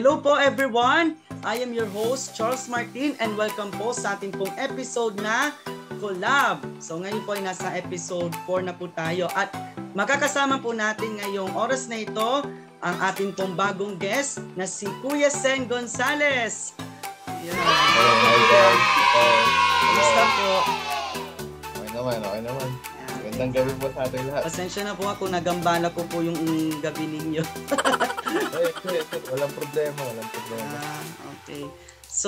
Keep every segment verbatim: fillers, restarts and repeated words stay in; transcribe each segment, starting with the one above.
Hello po everyone! I am your host, Charles Martin, and welcome po sa ating pong episode na Collab. So ngayon po ay nasa episode four na po tayo at makakasama po natin ngayong oras na ito ang ating pong bagong guest na si Kuya Xenn Gonzales. Yan. Hello, hi guys. Kumusta po? Okay naman, okay naman. Magandang gabi po sa ating lahat. Pasensya na po ako, nagambala ko po yung gabi ninyo. Ay, okay, okay. Walang problema, walang problema. Ah, okay. So,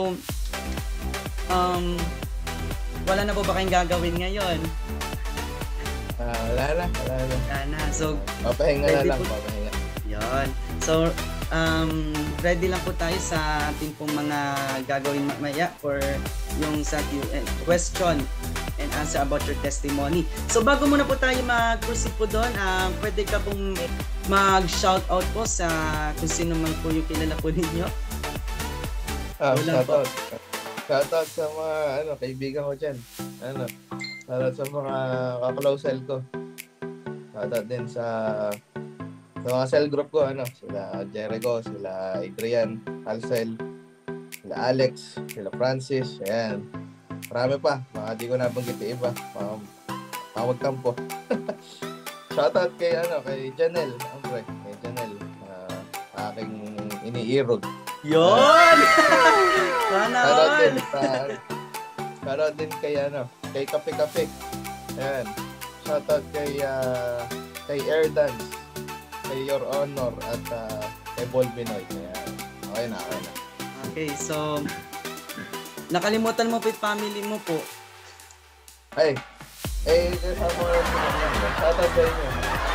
um, wala na po ba kayong gagawin ngayon? Ah, wala na, wala na. Wala na. So, papahinga na lang, po, papahinga. Yun. So, um, ready lang po tayo sa ating pong mga gagawin mamaya for yung sa Q and A, question and answer about your testimony. So, bago muna po tayo mag-proceed po doon, uh, pwede ka pong mag-shoutout po sa kung sino man po yung kilala po ninyo. Ah, shoutout. Shoutout sa mga ano, kaibigan ko dyan. Ano, shoutout sa mga kaklausel ko. Shoutout din sa sa mga cell group ko, ano, sila Jericho, sila Adrian, Alcel, sila Alex, sila Francis, ayan. Marami pa, baka di ko nabanggit yung iba, baka magtampo. Shoutout kay, ano, kay Janel, Andre, kay Janel, uh, aking iniirog. Yun! Sana Shoutout din, uh, shoutout din kay, ano, kay Kape Kape, ayan. Shoutout kay, uh, kay Air Dance, kay Your Honor at uh, kay Bol Binoy. Ayan. Okay na, okay na. Okay, so nakalimutan mo po yung family mo po. Ay, eh, kasama ko yung shoutout sa inyo.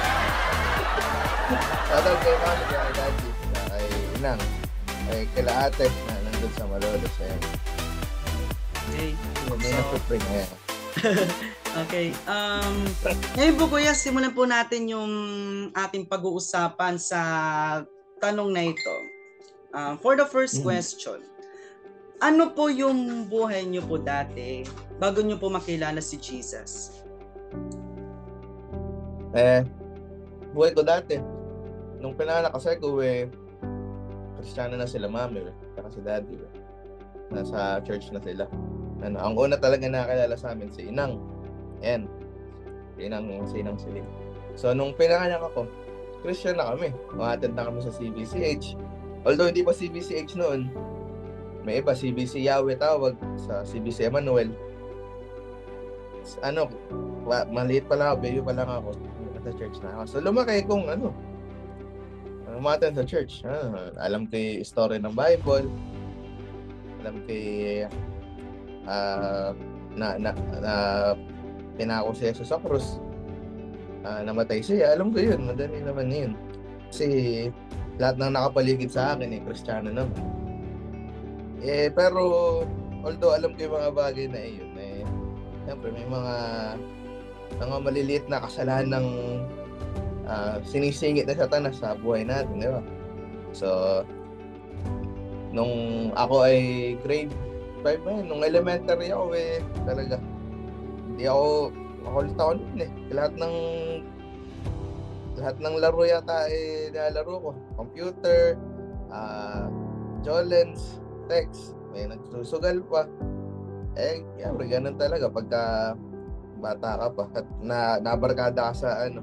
Shoutout kay mami, kay daddy, kay inang, kay kila ate na nandun sa Malolos. Ayan. Okay. May So, na-spring, ayan. okay. Um, ngayon po kuya, simulan po natin yung ating pag-uusapan sa tanong na ito. Uh, for the first question, ano po yung buhay niyo po dati bago niyo po makilala si Jesus? Eh, buhay ko dati. Nung pinanganak kasi ko, eh, Kristiyano na sila mami, eh. Saka si daddy, eh. Nasa church na sila. Ano, ang una talaga nakakilala sa amin si Inang. Ayan. Si Inang, si Inang Siling. So, nung pinanganak ako, Christian na kami. Umattend na kami sa C B C H. Although hindi pa C B C H noon, may iba, C B C Yahweh tawag, sa C B C Emmanuel. Ano, maliit pa lang ako, baby pa lang ako. Sa church na ako. So, lumaki kung ano, umattend sa church. Ah, alam ko yung story ng Bible. Alam ko yung Uh, na, na, na pinako si Jesus sa krus, uh, namatay siya. Alam ko yun, madali naman yun. Kasi lahat ng nakapaligid sa akin eh, Kristiyano naman. Eh, pero although alam ko yung mga bagay na iyon, eh, siyempre may mga mga maliliit na kasalanan ng uh, sinisingit na Satanas sa buhay natin, di ba? So, nung ako ay grade five ba yun, nung elementary ako eh, talaga. Hindi ako, makulit ako nun eh. Lahat ng, lahat ng laro yata eh, nilalaro ko. Computer, uh, Jolens, text, may nagsusugal pa. Eh, yun, ganun talaga pagka bata ka pa at na, nabarkada ka sa ano,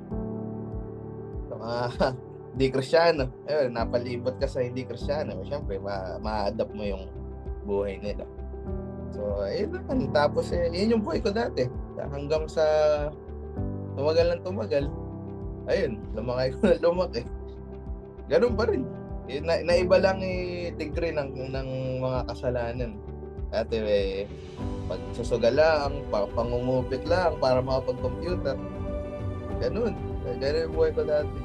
mga hindi Kristiyano. Eh, napalibot ka sa hindi Kristiyano. Siyempre, ma- ma-adapt mo yung buhay nila. So, ayun naman. Tapos, eh, yun yung buhay ko dati. Hanggang sa tumagal ng tumagal, ayun, lumaki ko na lumaki. Ganun pa rin. Eh, na, naiba lang eh, degree ng, ng mga kasalanan. Dati, eh, pagsusugal lang, pangungupit lang para makapag-computer. Ganun. Ganun yung buhay ko dati.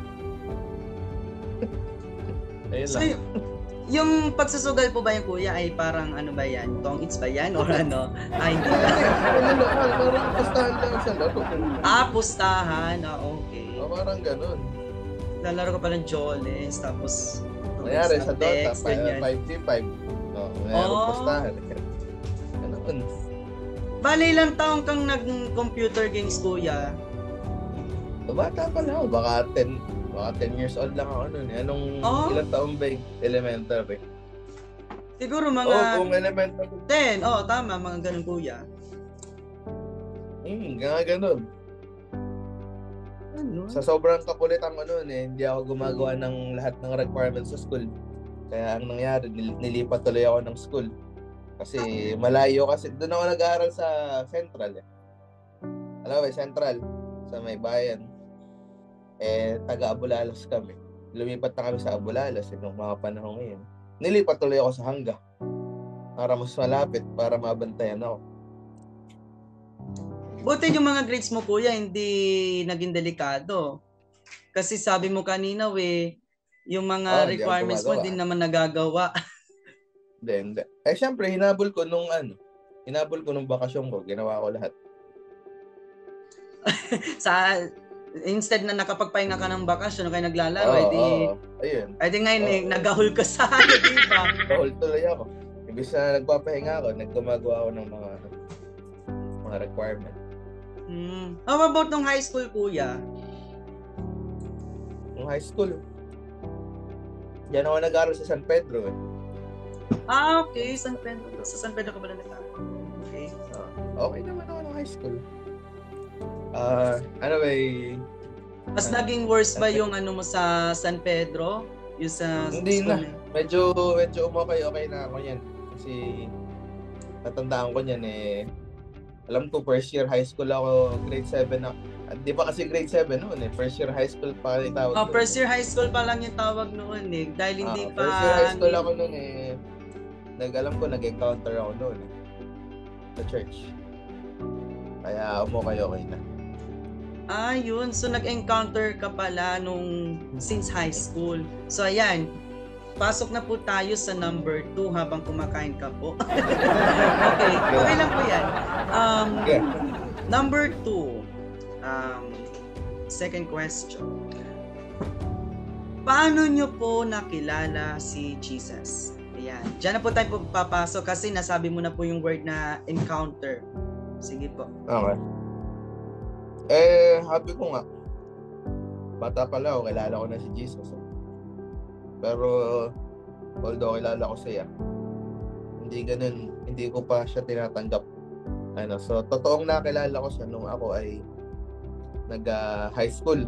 Ayun So, lang. yung pagsusugal po ba yung kuya ay parang ano ba yan? Tong-its ba yan? Or ano? Ay, hindi ba? Ano lang, parang pustahan lang sa laro. Ah, pustahan. Ah, okay. Oh, parang ganun. Lalaro ka pa ng Jolens, tapos Nangyari sa Dota, text, ganyan. five v five. Oh, nangyari Oh. pustahan. Ganun. Bale, ilang taong kang nag-computer games, kuya? Bata pa lang ako, baka ten, Mga ten years old lang ako noon. Eh. Anong Oh? ilang taon ba yung elementary? Siguro Oo, mga kung elementary. ten. Oo, tama. Mga ganun, kuya. Hmm, nga ganun. Ano? Sa sobrang kakulitan ko noon eh, hindi ako gumagawa ng lahat ng requirements sa school. Kaya ang nangyari, nil- nilipat tuloy ako ng school. Kasi malayo kasi. Doon ako nag-aaral sa Central eh. Alam mo, Central. Sa may bayan. Eh, taga-Abulalas kami. Lumipat na kami sa Abulalas eh, nung mga panahon ngayon. Nilipat tuloy ako sa Hangga. Para mas malapit, para mabantayan ako. Buti yung mga grades mo, kuya, hindi naging delikado. Kasi sabi mo kanina, we, yung mga Oh, hindi ako requirements mo, gumagawa. hindi naman nagagawa. Hindi, hindi. Eh, syempre, hinabol ko nung ano, hinabol ko nung bakasyon ko, ginawa ko lahat. Sa, instead na nakapagpahinga ka ng bakasyon, kaya naglalaro, Oo, edi, oo. Ayun. edi ngayon, Oo, eh, oo. nagahol ka sa ano, di ba? Nahol tuloy ako. Ibig na nagpapahinga ako, naggumagawa ako ng mga mga requirement. Hmm. How about nung high school, kuya? Nung high school, diyan ako nag-aaral sa San Pedro eh. Ah, okay. San Pedro. Sa San Pedro ka ba na nag-aaral? Okay. Uh, okay naman ako ng high school. Ah, uh, ano ba eh, Mas ano, naging worse ba San yung ano mo sa San Pedro? Yung sa Hindi school na. na? Medyo, medyo umokay, okay na ako yan. Kasi, natandaan ko niyan eh, alam ko first year high school ako, grade seven na. Di ba kasi grade seven noon eh, first year high school pa rin tawag Oh, doon. first year high school pa lang yung tawag noon eh. Dahil hindi Ah, pa... first year high school ako noon eh, nag-alam ko, nag-encounter ako noon eh, sa church. Kaya umokay-okay na. Ah, yun. So, nag-encounter ka pala nung since high school. So, ayan. Pasok na po tayo sa number two habang kumakain ka po. Okay. Okay lang po yan. Um, Yeah. Number two. Um, second question. Paano nyo po nakilala si Jesus? Ayan. Diyan na po tayo papasok kasi nasabi mo na po yung word na encounter. Sige po. Okay. Eh, happy ko nga. Bata pala ako, kilala ko na si Jesus. Pero, although kilala ko siya, hindi ganun, hindi ko pa siya tinatanggap. Ano, so, totoong nakilala ko siya nung ako ay nag-high uh, school.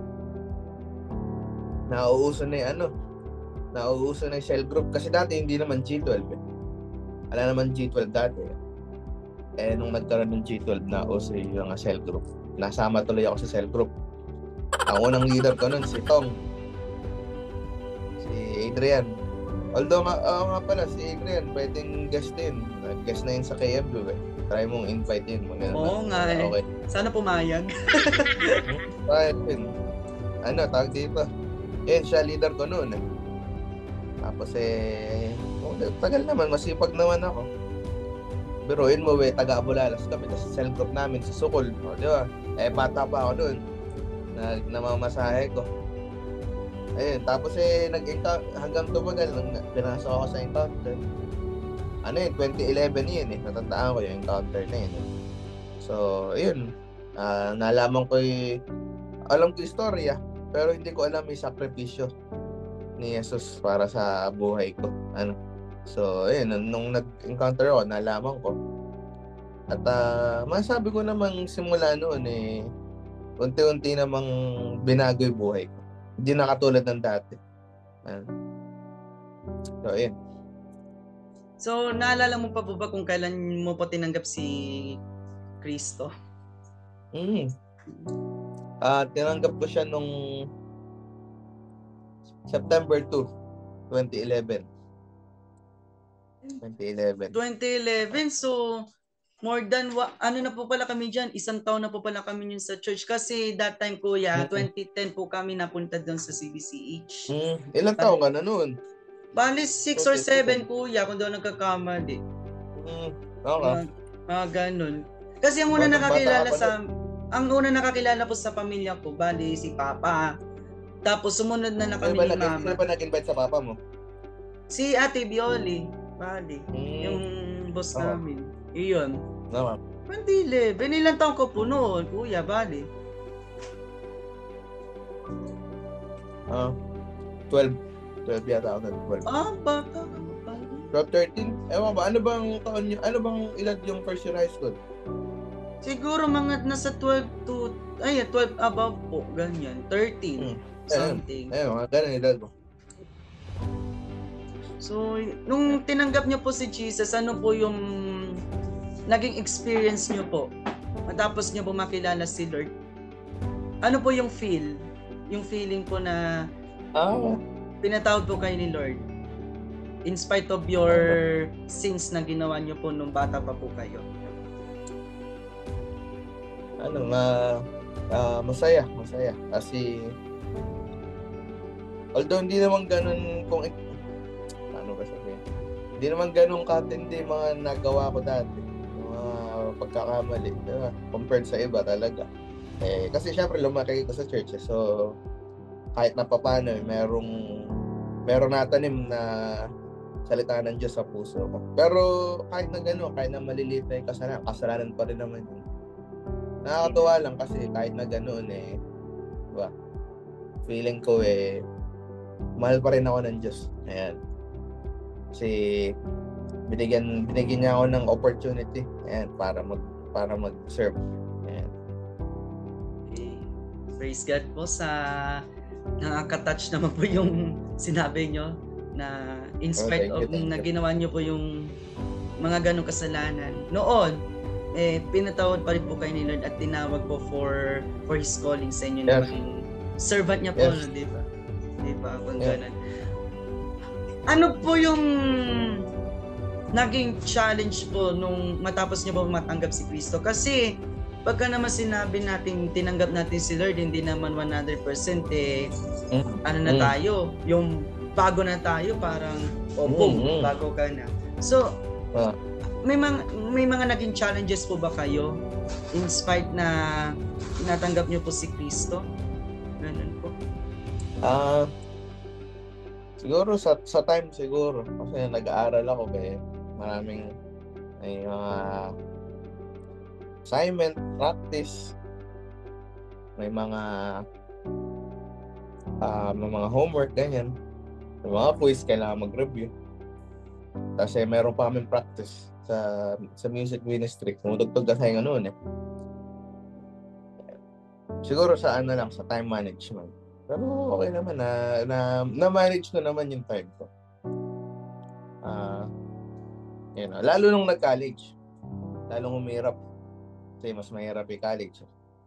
Nauuso na yung ano, nauuso na yung cell group. Kasi dati hindi naman G twelve eh. Wala naman G twelve dati eh. Eh, nung nagkaroon ng G twelve, nauso yung uh, cell group. Nasama tuloy ako sa cell group. Ang unang leader ko nun, si Tong. Si Adrian. Although nga, uh, nga pala, si Adrian, pwedeng guest din. Nag-guest na yun sa K M B eh. Try mong invite yun. Oo nga eh. Okay. Sana pumayag. Try yun. Ano, tawag dito. Yun, siya leader ko noon eh. Tapos eh, oh, tagal naman, masipag naman ako. Biruin mo eh, taga-Abulalas kami. Tapos cell group namin sa Sukol. O, di ba? Eh, bata pa ako doon. Nag namamasahe ko. Ayun, tapos eh, nag-encounter, hanggang tumagal, nung pinasok ako sa encounter. Ano yun, twenty eleven yun eh. Natandaan ko yung encounter na yun. Eh. So, ayun. Uh, nalaman ko yung, alam ko yung istorya, pero hindi ko alam yung sakripisyo ni Jesus para sa buhay ko. Ano? So, ayun, nung nag-encounter ako, nalaman ko. At uh, masabi ko namang simula noon eh, unti-unti namang binago yung buhay ko. Hindi na katulad ng dati. Ano? So, ayun. So, naalala mo pa po ba kung kailan mo po tinanggap si Kristo? Mm. Uh, tinanggap ko siya nung September second, twenty eleven. twenty eleven. twenty eleven, so more than, wa- ano na po pala kami dyan, isang taon na po pala kami yun sa church. Kasi that time, kuya, Mm-hmm. twenty ten po kami napunta doon sa C B C H. Mm. Ilang taon ka na noon? Bali, six or seven, kuya, kung doon nagkakamali. Mm. Okay. Mga, mga ganun. Kasi ang una Batang nakakilala bata sa, ang una nakakilala po sa pamilya ko, bali si Papa. Tapos sumunod na na kami Sino ba, ni nag- Mama. sino ba nag-invite sa papa mo? Si Ate Bioli, bali. Mm. Yung boss Oo. namin. Iyon. Okay. twenty eleven, ilang taon ko po noon, kuya, bali. Ah, twelve. twelve yata ako na twelve. Ah, bata ka pa. twelve, thirteen? Ewan ba, ano bang taon nyo, ano bang ilan yung first year high school? Siguro mga nasa twelve to, ay, twelve above po, ganyan. thirteen, Hmm. something. Ayun, mga ganun edad mo. So, nung tinanggap niyo po si Jesus, ano po yung naging experience niyo po? Matapos niyo po makilala si Lord. Ano po yung feel? Yung feeling po na Ah, pinatawad po kayo ni Lord? In spite of your sins na ginawa niyo po nung bata pa po kayo. ano, ma, ah, masaya, masaya. Kasi, although hindi naman ganun kung, ano ba sabihin? Hindi naman ganun katindi mga nagawa ko dati. Yung mga pagkakamali, diba? Compared sa iba talaga. Eh, kasi syempre lumaki ko sa church, eh. So, kahit na papano, eh, merong, merong natanim na salita ng Diyos sa puso ko. Pero kahit na gano'n, kahit na maliliit na yung kasalanan, kasalanan pa rin naman yun. Nakakatuwa lang kasi kahit na gano'n eh, diba? Feeling ko eh, mahal pa rin ako ng Diyos. Ayan. Kasi binigyan, binigyan niya ako ng opportunity. Ayan, para mag, para mag-serve. Ayan. Okay. Praise God po sa nakaka-touch naman po yung sinabi nyo na in spite Oh, thank you, of thank na you. ginawa nyo po yung mga ganong kasalanan. Noon, eh, pinatawad pa rin po kayo ni Lord at tinawag po for for His calling sa inyo. Yes. Na servant niya po, Yes. no, di ba? Di ba? Kung Yeah. ganun. Ano po yung naging challenge po nung matapos niyo po matanggap si Kristo? Kasi pagka naman sinabi natin tinanggap natin si Lord, hindi naman one hundred percent eh, Mm. ano na Mm. tayo, yung bago na tayo, parang oh, boom, Mm, mm. bago ka na. So, Ah. may mga may mga naging challenges po ba kayo in spite na tinatanggap niyo po si Kristo? Ganun po. Ah, siguro sa sa time siguro kasi nag-aaral ako eh, maraming may mga assignment, practice, may mga ah, may mga homework ganyan. May mga quiz kailangan mag-review. Kasi meron pa kaming practice sa sa music ministry. Tumutugtog kasi ng noon eh. Siguro sa ano lang, sa time management. Pero okay naman na na, na manage ko naman yung time ko. Ah, yun, know, lalo nung nag-college. Lalong humirap. Kasi mas mahirap yung college.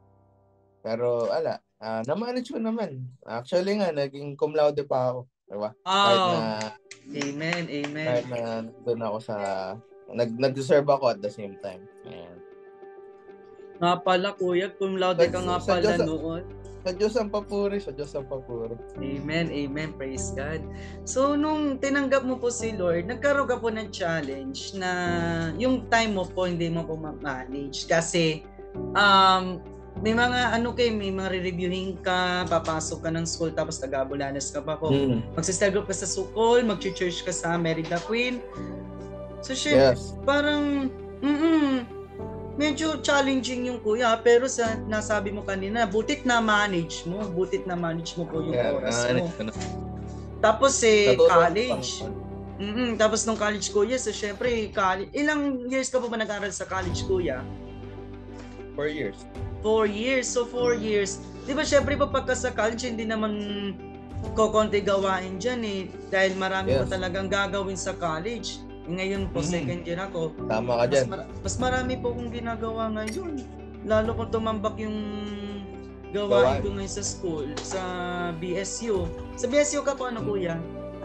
Pero ala, ah, na-manage ko naman. Actually nga, naging cum laude pa ako. Diba? Kahit na Oh, amen, amen. kahit na doon ako sa nag nag-deserve ako at the same time. Ayan. Nga pala kuya, cum laude ka nga Sa- sa pala Diyos- noon. Sa Diyos ang papuri, sa Diyos ang papuri. Amen, amen, praise God. So, nung tinanggap mo po si Lord, nagkaroon ka po ng challenge na yung time mo po hindi mo po ma-manage kasi um, may mga ano kayo, may mga re-reviewing ka, papasok ka ng school tapos taga-Bulanes ka pa po. Mm. Magsistruggle ka sa school, mag-church ka sa Merida Queen. So, syempre, Yes. parang, mm medyo challenging yung kuya, pero sa nasabi mo kanina, butit na manage mo, butit na manage mo po yung Yeah, oras ano, mo. ano. Tapos eh, Natulog college. pang- Mm-mm, tapos nung college kuya, so syempre, college. Ilang years ka po ba nag-aral sa college kuya? Four years. Four years. So four years. Di ba syempre pa pagka sa college, hindi naman kokonti gawain dyan eh. Dahil marami Yes. pa talagang gagawin sa college. Ngayon po, Mm. second year ako. Tama ka Mas, dyan. mara- mas marami po akong ginagawa ngayon. Lalo kung tumambak yung gawain Gawain. ko ngayon sa school, sa B S U. Sa B S U ka po ano Mm. kuya?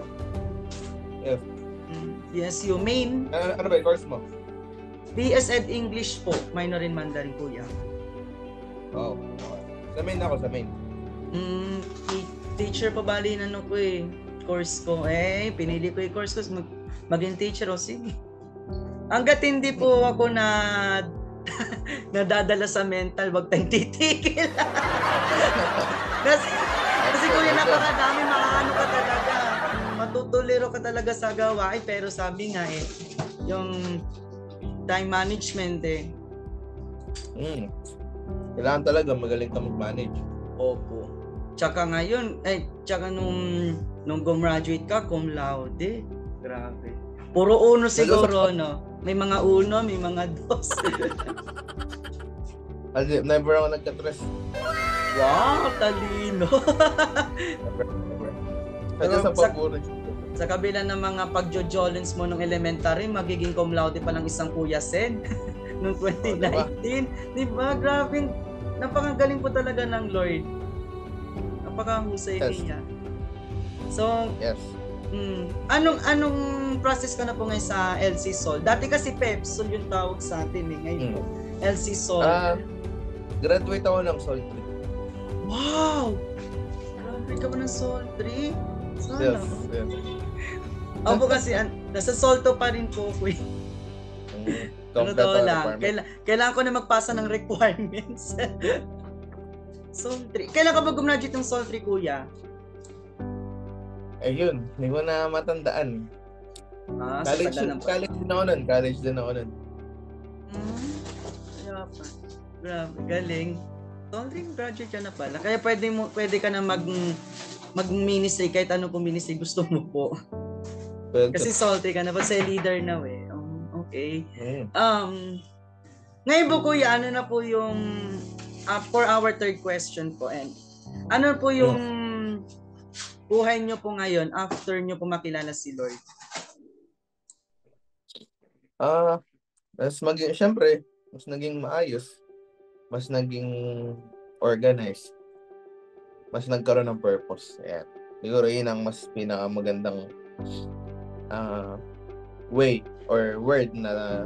Yes. Mm, B S U. Main, Ano, ano ba yung course mo? B S Ed English po. Minor in Mandarin kuya. Wow. Okay. Sa main ako, sa main. Mm, t- teacher pa bali na ano ko eh. Course ko. Eh, pinili ko yung course ko. Mag- maging teacher o sige. Hanggat hindi po ako na nadadala sa mental, wag tayong titigil. kasi, kasi kuya napakadami, makaano ka talaga. Matutuliro ka talaga sa gawain. Pero sabi nga eh, yung time management eh. Mm. Kailangan talaga magaling ka mag-manage. Opo. Tsaka ngayon, eh, tsaka nung, nung gumraduate ka, cum laude. Grabe. Puro uno siguro, no? May mga uno, may mga dos. Never ako nagka-tres. Wow, talino. Never, never. Pero Kaya sa sa, paborito. sa kabila ng mga pagjo-jolens mo nung elementary, magiging cum laude pa lang isang Kuya Xenn noong twenty nineteen. Oh, diba? Diba? Grabe. Napakagaling po talaga ng Lord. Napakahusay yes. niya. So, yes. Mm, anong anong process ka na po ngayon sa L C Sol? Dati kasi Pepsol yung tawag sa atin eh. Ngayon po, mm. L C Sol. Uh, graduate ako ng Sol three. Wow! Graduate ka ba ng Sol three? Sana. Yes, yes. Ako po kasi, an, nasa Solto pa rin po ko eh. Mm, Totoo lang. Kaila, kailangan ko na magpasa ng requirements. Sol three. Kailan ka ba gumraduate ng Sol three, Kuya? Ayun, hindi ko na matandaan. Ah, college, so college din ako nun. College din ako nun. Hmm, kaya pa. Grabe, galing. Sol three, graduate ka na pala. Kaya pwede, mo, pwede ka na mag, mag-ministry kahit ano po ministry gusto mo po. Well, kasi Sol three ka na pa sa leader na eh. Um, okay. Mm. Um, ngayon po Kuya, ano na po yung uh, for our third question po and ano po yung mm. buhay nyo po ngayon after nyo po makilala si Lord? Ah, uh, mas maging, syempre, mas naging maayos, mas naging organized, mas nagkaroon ng purpose. Ayan. Siguro yun ang mas pinakamagandang uh, way or word na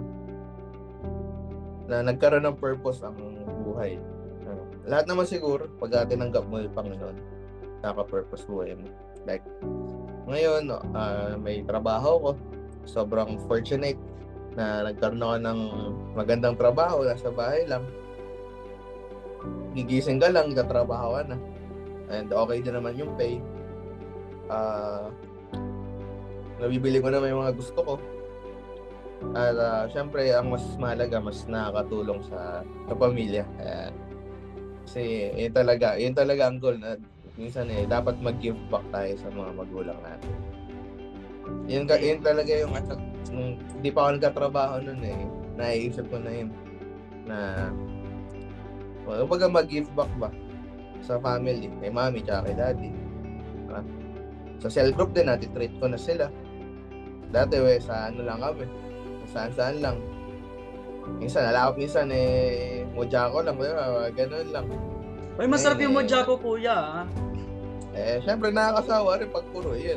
na nagkaroon ng purpose ang buhay. Uh, lahat naman siguro, pag tinanggap mo yung Panginoon, naka-purpose buhay mo. Like, ngayon, uh, may trabaho ko. Sobrang fortunate na nagkaroon ako ng magandang trabaho. Nasa bahay lang. Gigising ka lang, katrabaho ka na. And okay din naman yung pay. Uh, nabibili ko na may mga gusto ko. At uh, syempre, ang mas mahalaga, mas nakakatulong sa, sa pamilya. Kaya, kasi yun talaga, yun talaga ang goal na minsan eh, dapat mag-give back tayo sa mga magulang natin. Yun, yun talaga yung at nung di pa ako nagkatrabaho nun eh, naiisip ko na yun na well, baga mag-give back ba sa family, kay mami tsaka kay daddy. Ha? Sa cell group din, natitreat ko na sila. Dati we, sa ano lang kami, saan-saan lang. Minsan, alakap minsan eh, mudya ko lang, gano'n lang. Ay, masarap yung mudya ko, Kuya. Ha? Eh, syempre nakakasawa rin pag puro yun.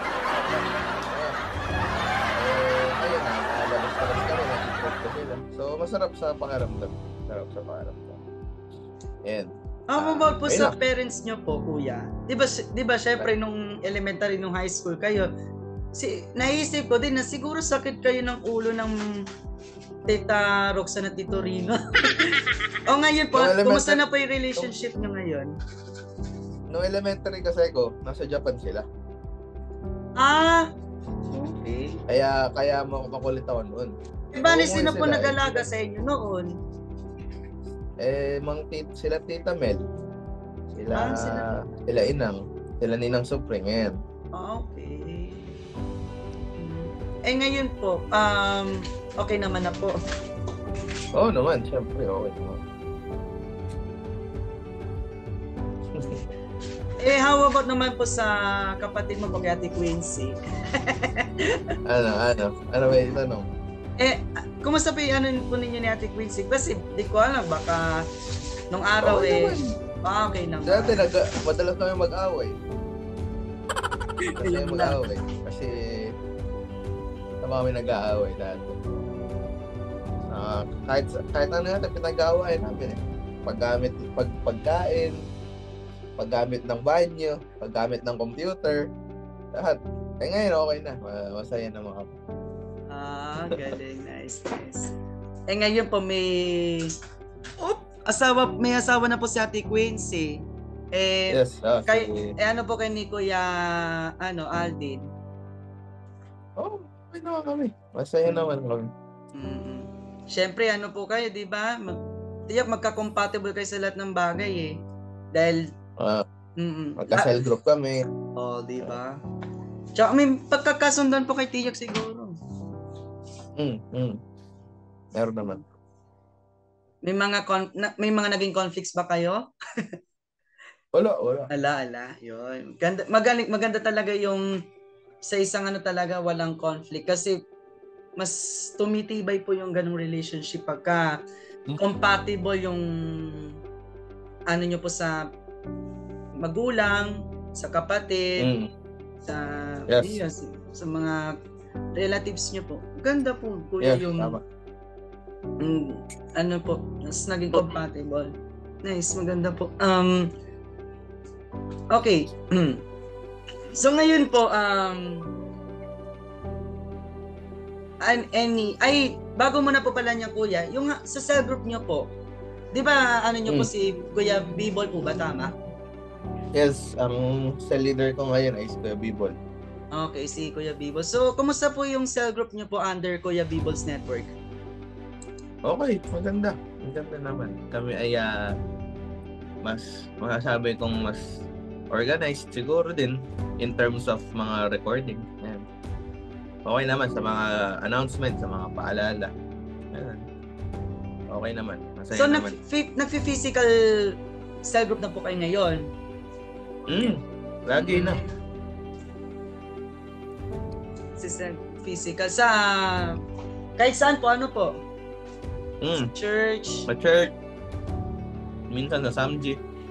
Eh, ayun na, labas-labas kami, nakikot ko sila. So, masarap sa pakiramdam. Masarap sa pakiramdam. Yan. How about po sa parents nyo po, Kuya? Di ba, di ba syempre nung elementary, nung high school kayo, si, naisip ko din na siguro sakit kayo ng ulo ng Tita Roxanne at Tito Rino. O ngayon po, kumusta na po yung relationship nyo ngayon? Nung elementary kasi ko, nasa Japan sila. Ah, okay. Kaya, kaya makulit ako noon. E bali, sino po nag-alaga sa inyo noon? Eh, mang tit, sila Tita Mel. Sila, ah, sila, sila Inang. Sila Ninang Supring, ngayon. Ah, okay. Eh ngayon po, um, okay naman na po. Oo naman, syempre, okay naman. Eh, how about naman po sa kapatid mo, kay Ate Quincy? ano, ano? Ano ba yung tanong? Eh, kumusta po yung ano po ninyo ni Ate Quincy? Kasi di ko alam, baka nung araw okay eh, naman. Ah, okay naman. Dati, nag, madalas kami mag-away. Kasi mag-away. Kasi sama kami nag-aaway dati. Uh, kahit, kahit ano natin, pinag-aaway namin eh. Paggamit, pag, pagkain, paggamit ng banyo, paggamit ng computer, lahat. Eh ngayon okay na, masaya na mga. Ah, galing, nice, nice. Eh ngayon po may Oop, asawa, may asawa na po si Ate Quincy. Eh, yes, ah, kay, si... eh ano po kay ni Kuya, ano, Aldin? Oh, okay naman kami. Masaya hmm. naman kami. Mm-hmm. Siyempre, ano po kayo, di ba? Mag, tiyak magka-compatible kayo sa lahat ng bagay eh. Dahil Uh, Mm. Magka-cell group kami. Oh, di ba? Tsaka may pagkakasundan po kay Tiyak siguro. Mm, mm. Meron naman. May mga con- na, may mga naging conflicts ba kayo? Wala, wala. Ala, ala, yun. Ganda, maganda, maganda talaga yung sa isang ano talaga walang conflict kasi mas tumitibay po yung ganung relationship pagka compatible yung ano nyo po sa magulang, sa kapatid, Mm. sa Yes. iya, sa, sa mga relatives nyo po. Ganda po, kuya, Yes, yung tama. mm, ano po, mas naging compatible. Nice, maganda po. Um, okay. So ngayon po, um, an any, ay, bago mo na po pala niya, kuya, yung ha- sa cell group nyo po, di ba, ano nyo po Mm. si Kuya B-Ball po ba, tama? Yes, ang cell leader ko ngayon ay si Kuya B-Ball. Okay, si Kuya B-Ball. So, kumusta po yung cell group nyo po under Kuya B-Ball's network? Okay, maganda. Maganda naman. Kami ay uh, mas, masasabi kong mas organized siguro din in terms of mga recording. Yan. Okay naman sa mga announcement, sa mga paalala. Yan. Okay naman. Masaya So, naman. nag- nag-physical cell group na po kayo ngayon? Mm, lagi na. Si physical. Sa, kahit saan po, ano po? Mm. Church? Sa church. Minsan sa Samji.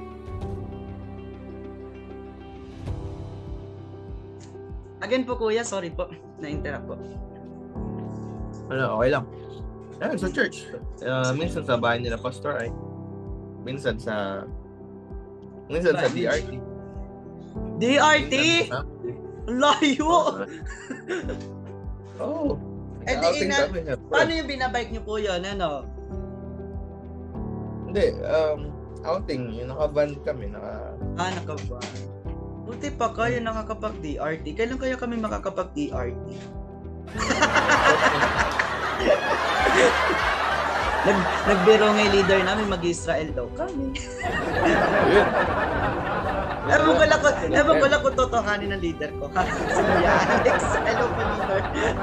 Again po, kuya, sorry po. Na-interrupt po. Ano, okay lang. Yan, sa church. Uh, minsan sa bahay nila pastor ay. Minsan sa minsan sa D R T. D R T? Layo! Oo. Oh, Eh, di ina, paano yung binabike nyo po yun? Ano? Hindi, um, outing. Yung naka-van kami. Naka... Ah, naka-van. Buti pa kayo nakakapag-D R T. Kailan kaya kami makakapag-D R T? Nag nagbiro ng leader namin mag-Israel daw kami. Ewan ko lang ko, ewan ko lang kung totohanin ng leader ko. Si Kuya Alex, hello po leader.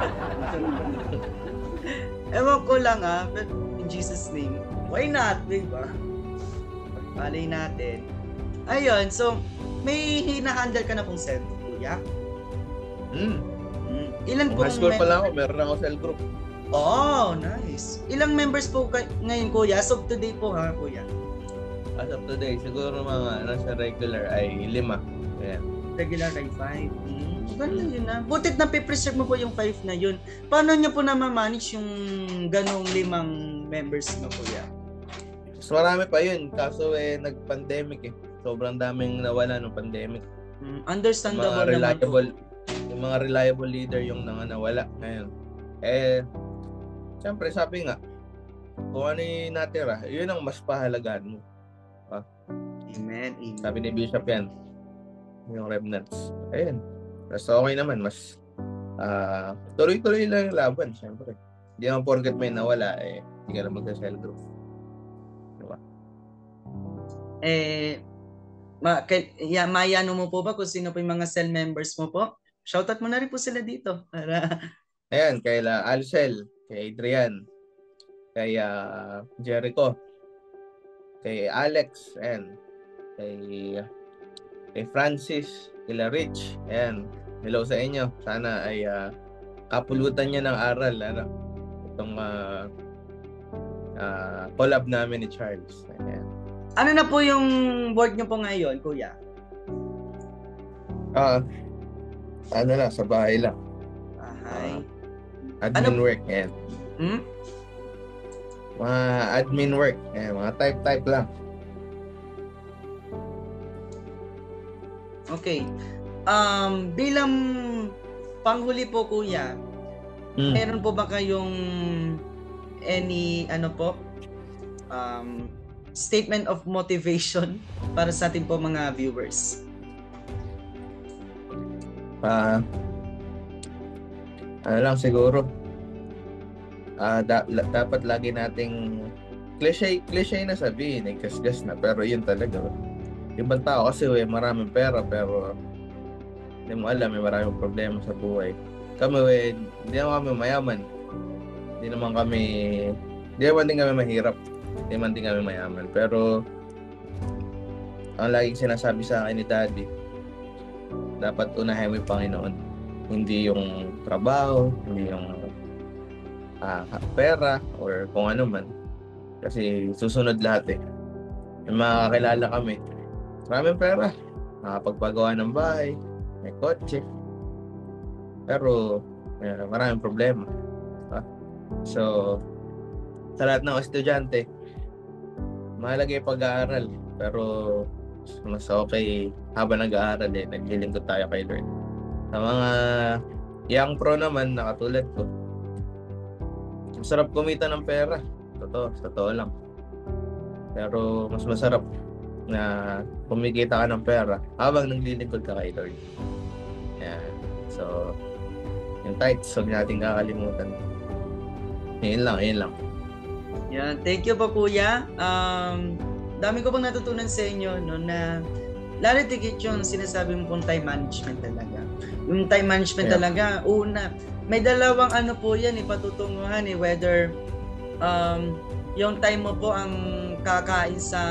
Ewan ko lang ah, but in Jesus name, why not, diba? Pagpalay natin. Ayun, so, may hinahandle ka na pong cell group, kuya? Hmm. Mm. Ilan po? High school pa lang ako, meron ako cell group. Oh, nice. Ilang members po kay- ngayon, kuya? As of today po ha, kuya? As of today, siguro mga nasa regular ay lima. Ayan. Regular ay five. Mm. Ganda yun na. Butit na pipreserve mo po yung five na yun. Paano niyo po na ma-manage yung ganong limang members mo, kuya? Mas marami pa yun, kaso eh, nag-pandemic eh. Sobrang daming nawala ng pandemic. Mm. Yung Understandable mga naman reliable, po. yung mga reliable leader yung nang nawala ngayon. Eh, siyempre sabi nga, kung ano yung natira, yun ang mas pahalagaan mo. Ah, Amen, amen. sabi ni Bishop yan, yung remnants. Ayun. Mas okay naman, mas uh, tuloy-tuloy lang yung laban, siyempre. Hindi naman porket may nawala, eh, hindi ka na magsa-cell group. Diba? Eh, ma kay, ya, mayano mo po ba kung sino po yung mga cell members mo po? Shoutout mo na rin po sila dito. Para... Ayan, kay La Alcel, kay Adrian, kay uh, Jericho, kay Alex, ayan, kay, kay Francis, kay Rich, ayan, hello sa inyo. Sana ay uh, kapulutan niya ng aral, ano, itong uh, uh, collab namin ni Charles. Ayan. Ano na po yung board niyo po ngayon, kuya? Ah, uh, ano lang, sa bahay lang. Bahay. Uh, admin ano? work, ayan. Hmm? Mga admin work, ayan, mga type-type lang. Okay. Um, bilang panghuli po, kuya, Mm. meron po ba kayong any, ano po, um, statement of motivation para sa ating po mga viewers? Ah, uh, ano lang siguro, ah, uh, da- la- dapat lagi nating cliche, cliche na sabihin, eh, gasgas na, pero yun talaga. ibang tao kasi we, maraming pera pero hindi mo alam, may maraming problema sa buhay. Kami we, hindi naman kami mayaman. Hindi naman kami, hindi naman din kami mahirap. Hindi naman din kami mayaman. Pero ang laging sinasabi sa akin ni Daddy, dapat unahin mo yung Panginoon. Hindi yung trabaho, hindi yung uh, pera, or kung ano man. Kasi susunod lahat eh. May mga kakilala kami, maraming pera, nakapagpagawa ng bahay, may kotse. Pero eh, maraming problema. Diba? So, sa lahat ng estudyante, mahalaga yung pag-aaral. Pero mas okay habang nag-aaral eh, naglilingkod tayo kay Lord. Sa mga young pro naman, nakatulad ko, masarap kumita ng pera. Totoo, totoo lang. Pero mas masarap na kumikita ka ng pera habang naglilingkod ka kay Lord. Yan. So, yung tithes, huwag natin kakalimutan. Yun lang, yun lang. Yan. Thank you po, Kuya. Um, dami ko pang natutunan sa inyo, no, na lalo tigit yung sinasabi mo pong time management talaga. Yung time management yeah. talaga, una, may dalawang ano po yan, ipatutunguhan eh, whether um, yung time mo po ang kakain sa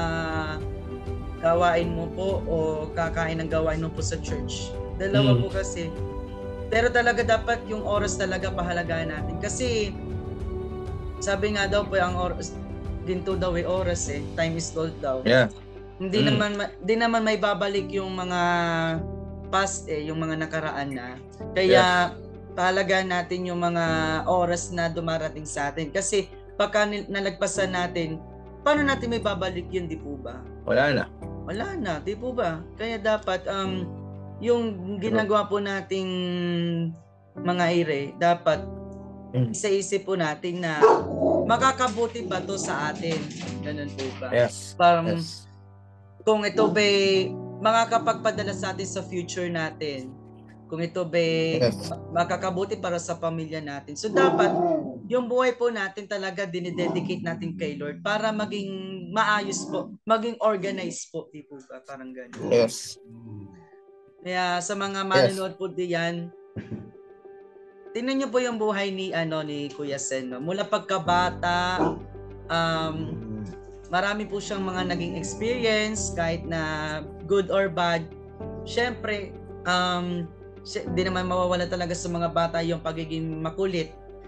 gawain mo po o kakain ng gawain mo po sa church. Dalawa mm. po kasi. Pero talaga dapat yung oras talaga pahalagaan natin. Kasi sabi nga daw po ang oras, ginto daw ay oras eh. Time is gold daw. Yeah. Hindi mm. naman di naman may babalik yung mga past eh, yung mga nakaraan na. Kaya yes. pahalagaan natin yung mga oras na dumarating sa atin. Kasi pagka nalagpasan natin, paano natin may babalik yun, di po ba? Wala na. Wala na, di po ba? Kaya dapat um, yung ginagawa po nating mga ire, dapat mm. isa-isip po natin na makakabuti ba to sa atin? Ganun po ba? Yes. Um, yes. Kung ito ba makakapagpadala sa atin sa future natin, kung ito ba yes. makakabuti para sa pamilya natin. So dapat yung buhay po natin talaga dinidedicate natin kay Lord para maging maayos po, maging organized po, di po ba? Parang gano'n. Yes. Kaya sa mga manonood yes. po diyan, tingnan niyo po yung buhay ni ano ni Kuya Xenn, no? Mula pagkabata, um, marami po siyang mga naging experience, kahit na good or bad. Siyempre, um, di naman mawawala talaga sa mga bata yung pagiging makulit.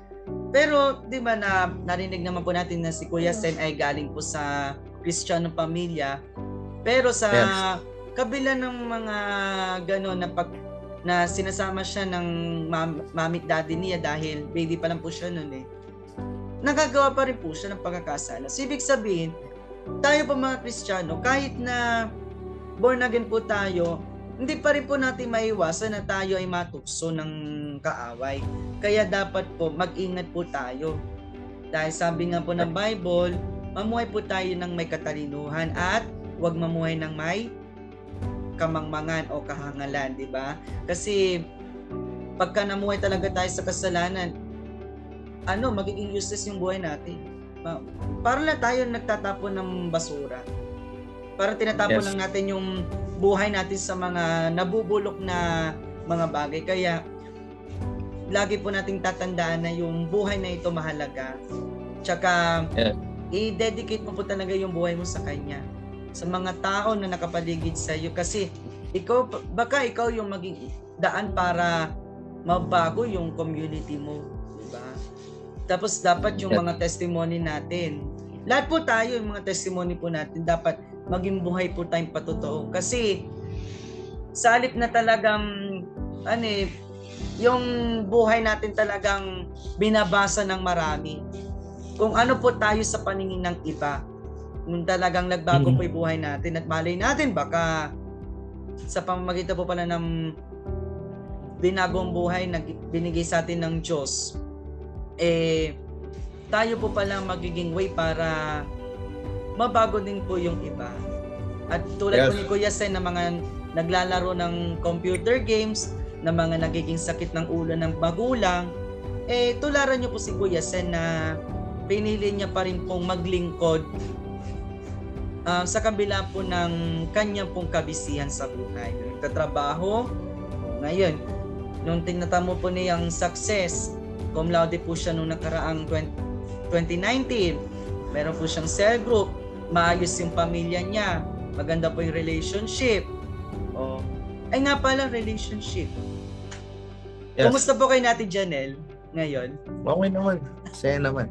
Pero, di ba na narinig naman po natin na si Kuya Xenn ay galing po sa Kristiyanong pamilya. Pero sa yes. kabila ng mga gano'n na pag na sinasama siya ng mam, mamit daddy niya dahil baby pa lang po siya noon eh. Nagagawa pa rin po siya ng pagkakasala. So, ibig sabihin, tayo po mga Kristiyano, kahit na born again po tayo, hindi pa rin po natin maiwasan na tayo ay matukso ng kaaway. Kaya dapat po mag-ingat po tayo. Dahil sabi nga po ng Bible, mamuhay po tayo ng may katalinuhan at huwag mamuhay ng may kamangmangan o kahangalan, di ba? Kasi pagka namuhay talaga tayo sa kasalanan, ano, magiging useless yung buhay natin. Para lang tayo nagtatapon ng basura. Para tinatapon yes. lang natin yung buhay natin sa mga nabubulok na mga bagay. Kaya lagi po nating tatandaan na yung buhay na ito mahalaga. Tsaka yeah. i-dedicate mo po talaga yung buhay mo sa Kanya. Sa mga tao na nakapaligid sa iyo. Kasi ikaw, baka ikaw yung maging daan para mabago yung community mo. Diba? Tapos dapat yung mga testimony natin. Lahat po tayo, yung mga testimony po natin, dapat maging buhay po tayong patotoo. Kasi sa halip na talagang ano eh, yung buhay natin talagang binabasa ng marami. Kung ano po tayo sa paningin ng iba. Kung talagang nagbago mm-hmm. po yung buhay natin at malay natin baka sa pamamagitan po pala ng binagong buhay na binigay sa atin ng Diyos, eh tayo po pala magiging way para mabago din po yung iba. At tulad yes. po ni Kuya Xenn na mga naglalaro ng computer games, na mga nagiging sakit ng ulo ng magulang, eh tularan niyo po si Kuya Xenn na pinili niya pa rin pong maglingkod uh, sa kabila po ng kanyang pong kabisihan sa buhay. Nagtatrabaho, ngayon, nung tinatamo po niyang success, cum laude po siya nung nakaraang twenty nineteen, meron po siyang cell group, maayos yung pamilya niya, maganda po yung relationship. Oh. Ay nga pala, relationship. Yes. Kumusta po kay Natin Janelle ngayon? Okay naman. Saya naman.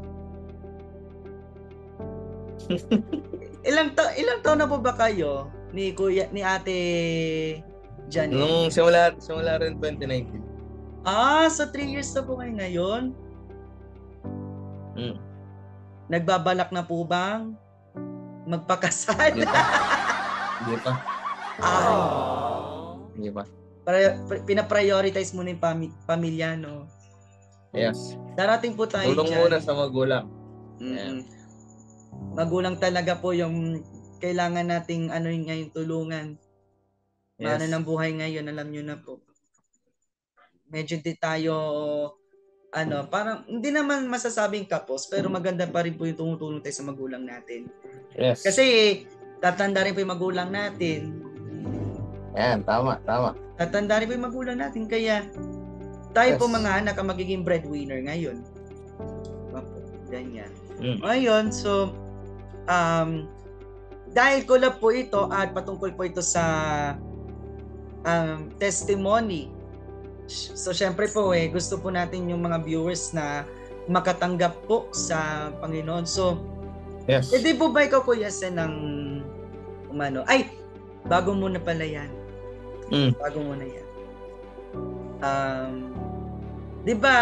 ilang ta ilang taon na po ba kayo ni Kuya ni Ate Janelle? Nung simula simula rin twenty nineteen. Ah, so three years na po kayo ngayon? Mm. Nagbabalak na po bang magpakasal? Hindi pa. Hindi pa. Ah. Hindi pa. Para pina-prioritize mo na yung pami- pamilya, no? Yes. Darating po tayo tulong dyan. muna sa magulang. Mm-hmm. Magulang talaga po yung kailangan nating ano yung ngayon tulungan. Yes. Maano ng buhay ngayon, alam nyo na po. Medyo di tayo ano, parang hindi naman masasabing kapos, pero maganda pa rin po yung tumutulong tayo sa magulang natin. Yes. Kasi tatanda rin po yung magulang natin. Yan, tama, tama. Tatanda rin po yung magulang natin, kaya tayo Yes. po mga anak ang magiging breadwinner ngayon. Ganyan. Mm. Ngayon, so, um, dahil collab po ito at patungkol po ito sa um, testimony. So, syempre po eh, gusto po natin yung mga viewers na makatanggap po sa Panginoon. So, yes. Pwede po ba ikaw, Kuya Xenn, ng umano? Ay, bago muna pala yan. Mm. Bago muna yan. Um, di ba,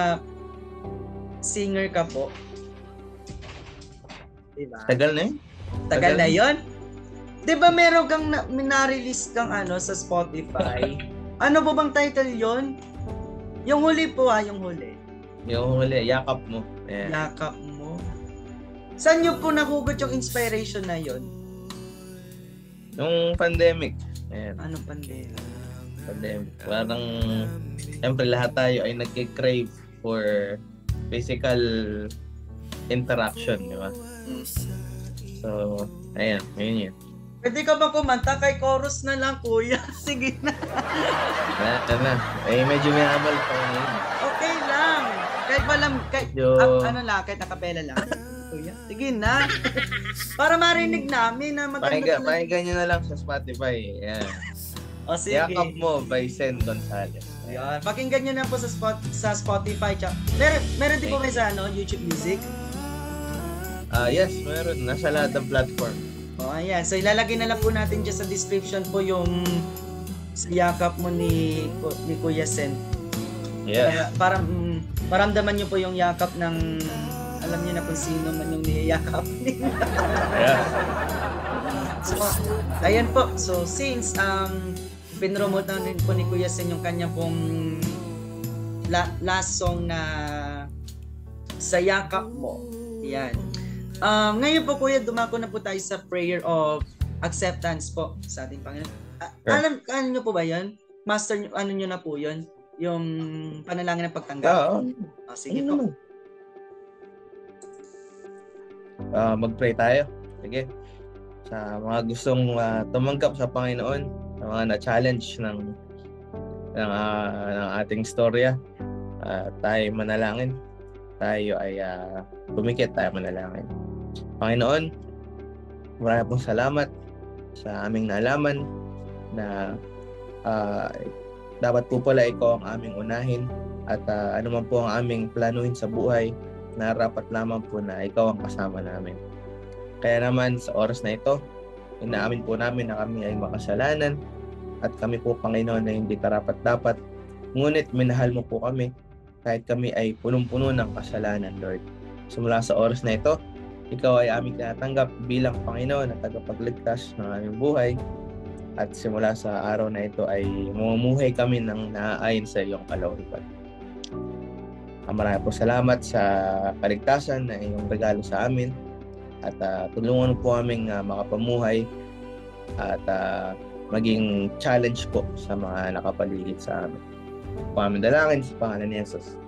singer ka po? Di ba? Tagal na yun? Tagal, Tagal na yun? Di ba meron kang na, na-release kang ano sa Spotify? Ano po bang title yon? Yung huli po ah, yung huli. Yung huli, Yakap mo. Yeah. Yakap mo. Saan nyo po nahugot yung inspiration na yon? Yung pandemic. Ayan. Ano pandemic? Pandemic. Parang, siyempre lahat tayo ay nag-crave for physical interaction, di ba? Mm. So, ayan, ayun yun. Pwede ka ba kumanta? Kay chorus na lang, Kuya. Sige na. Na, na. Eh, medyo may amal pa ngayon. Okay lang. Kahit walang, kahit, Yo. ah, ano lang, kahit nakapela lang. Kuya, sige na. Para marinig namin na maganda. Pakinggan, pakinggan nyo na lang sa Spotify. Ayan. O sige. Yakap mo by Xenn Gonzales. Ayan. Pakinggan nyo na po sa, spot, sa Spotify. Meron, meron din po kayo sa ano, YouTube Music? Ah, uh, yes, meron. Nasa lahat ng platform. O, ayan. So, ilalagay na lang po natin dyan sa description po yung yakap mo ni, ni Kuya Xenn. Yes. Para, para mm, maramdaman nyo po yung yakap ng, alam nyo na kung sino man yung niyayakap niya. Yeah. So, ayan po. So, since um, pinromote na rin po ni Kuya Xenn yung kanya pong la, last song na sa yakap mo. Yan. Um, ngayon po, Kuya, dumako na po tayo sa prayer of acceptance po sa ating Panginoon. A- Sure. Alam, ano nyo po ba yun? Master, nyo- ano nyo na po yun? Yung panalangin ng pagtanggap? Oo. Oh, sige Ano po. Uh, mag-pray tayo. Sige. Sa mga gustong uh, tumanggap sa Panginoon, sa mga na-challenge ng ng, uh, ng ating storya, uh, tayo manalangin. Tayo ay uh, pumikit, tayo manalangin. Panginoon, maraming pong salamat sa aming naalaman na uh, dapat po pala ikaw ang aming unahin at uh, ano man po ang aming planuhin sa buhay, narapat lamang po na ikaw ang kasama namin. Kaya naman sa oras na ito, inaamin po namin na kami ay makasalanan at kami po, Panginoon, na hindi karapat-dapat. Ngunit minahal mo po kami kahit kami ay punong-puno ng kasalanan, Lord. Simula sa oras na ito, ikaw ay aming tinatanggap bilang Panginoon at tagapagligtas ng aming buhay. At simula sa araw na ito ay mamumuhay kami ng naaayon sa iyong kalooban. Marami po salamat sa kaligtasan na iyong regalo sa amin. At uh, tulungan po aming uh, makapamuhay at uh, maging challenge po sa mga nakapaligid sa amin. Po aming dalangin sa pangalan ni Jesus.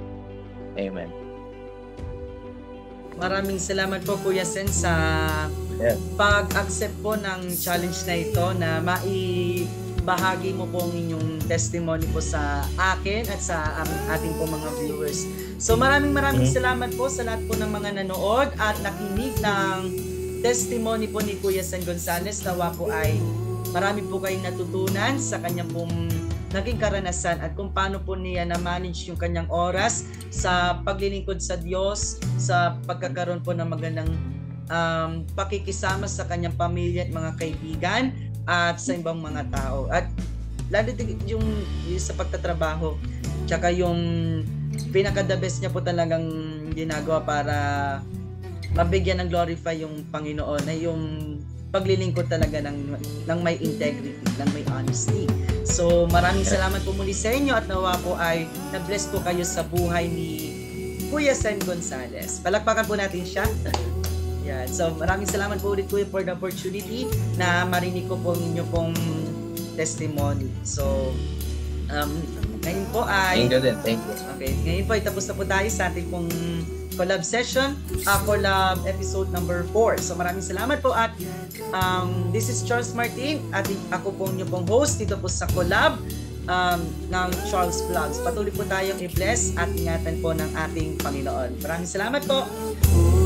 Amen. Maraming salamat po, Kuya Xenn, sa Yeah. pag-accept po ng challenge na ito na maibahagi mo po ang inyong testimony po sa akin at sa um, ating po mga viewers. So maraming maraming mm-hmm. salamat po sa lahat po ng mga nanood at nakinig ng testimony po ni Kuya Xenn Gonzales. Nawa po ay marami po kayong natutunan sa kanyang pong naging karanasan at kung paano po niya na-manage yung kanyang oras sa paglilingkod sa Diyos, sa pagkakaroon po ng magandang um, pakikisama sa kanyang pamilya at mga kaibigan at sa ibang mga tao. At lalo din yung, yung sa pagtatrabaho, tsaka yung pinaka-the best niya po talagang ginagawa para mabigyan ng glorify yung Panginoon ay yung paglilingkod talaga ng, ng may integrity, ng may honesty. So maraming salamat po muli sa inyo at nawa po ay na-bless po kayo sa buhay ni Kuya Xenn Gonzales. Palakpakan po natin siya. Yan. So maraming salamat po ulit Kuya for the opportunity na marinig ko po ang inyo pong testimony. So um, ngayon po ay... Thank you din. Thank you. Okay. Ngayon po ay tapos na po tayo sa ating pong collab session, uh, collab episode number four. So maraming salamat po at um, this is Charles Martin at ako po niyo pong host dito po sa collab um, ng Charles Vlogs. Patuloy po tayong i-bless at ingatan po ng ating Panginoon. Maraming salamat po.